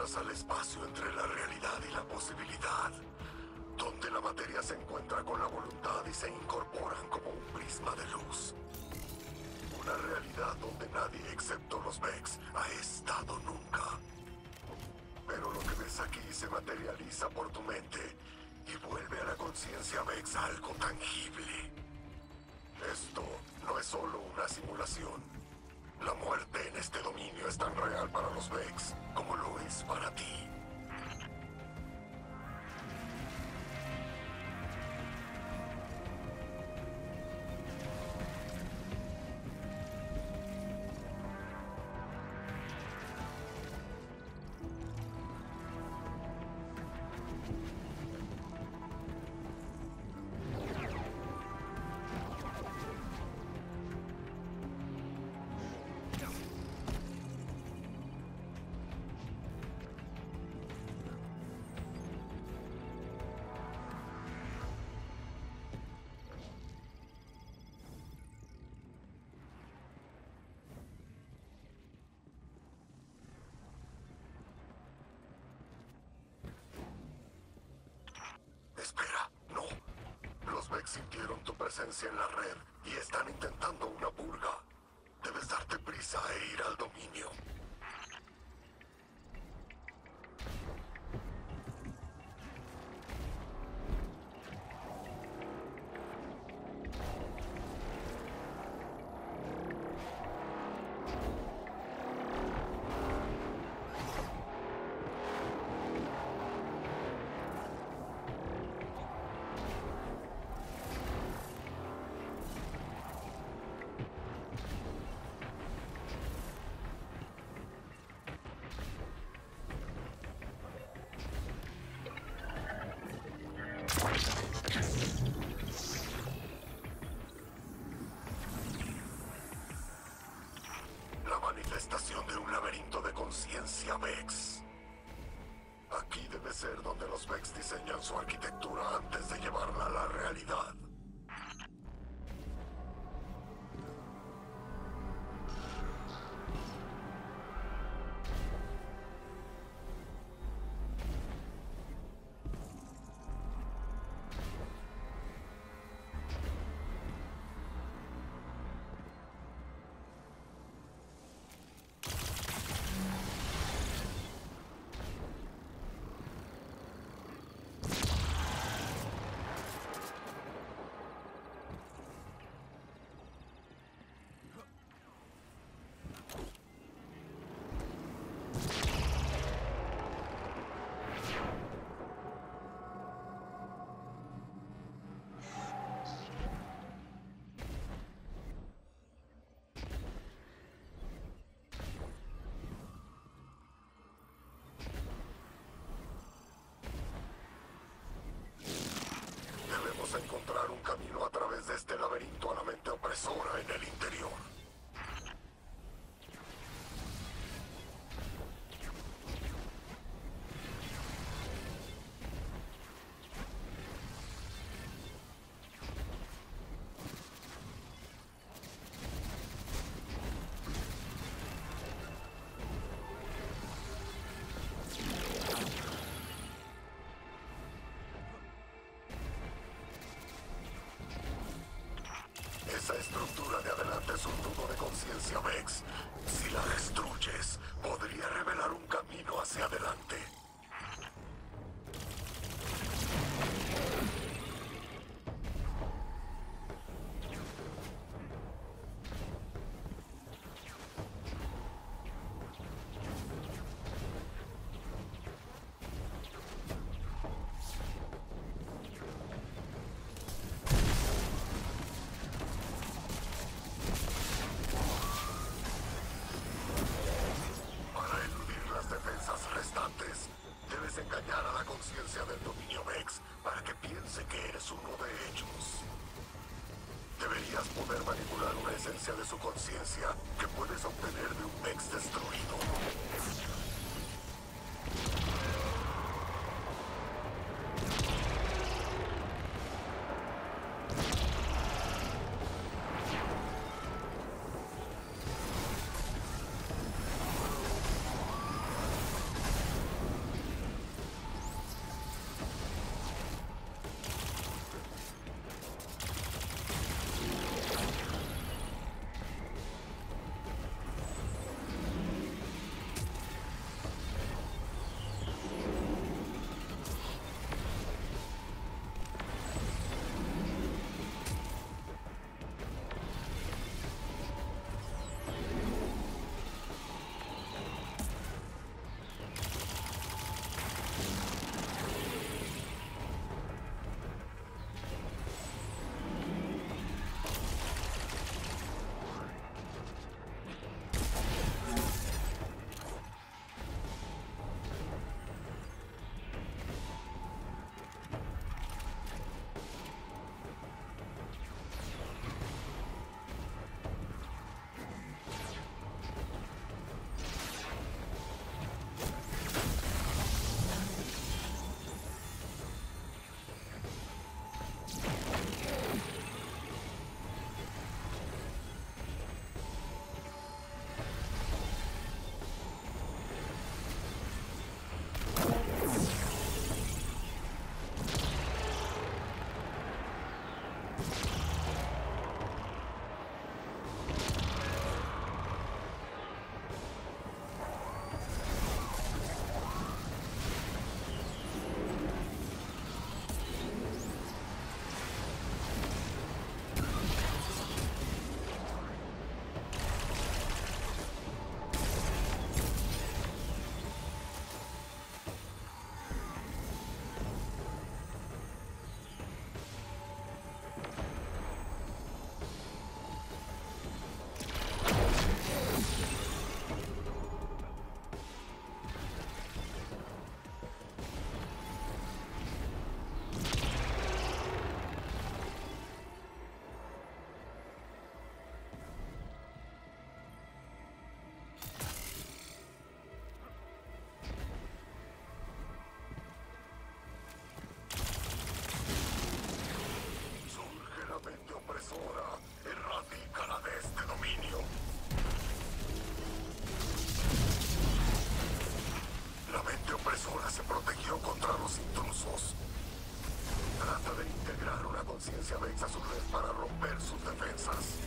entras al espacio entre la realidad y la posibilidad, donde la materia se encuentra con la voluntad y se incorporan como un prisma de luz. Una realidad donde nadie excepto los Vex ha estado nunca. Pero lo que ves aquí se materializa por tu mente y vuelve a la conciencia Vex algo tangible. Esto no es solo una simulación. La muerte en este dominio es tan real para los Vex como lo es para ti. Espera, no. Los Vex sintieron tu presencia en la red y están intentando una purga. Debes darte prisa e ir al dominio. La manifestación de un laberinto de conciencia Vex. Aquí debe ser donde los Vex diseñan su arquitectura antes de llevarla a la realidad. conciencia vexa su red para romper sus defensas.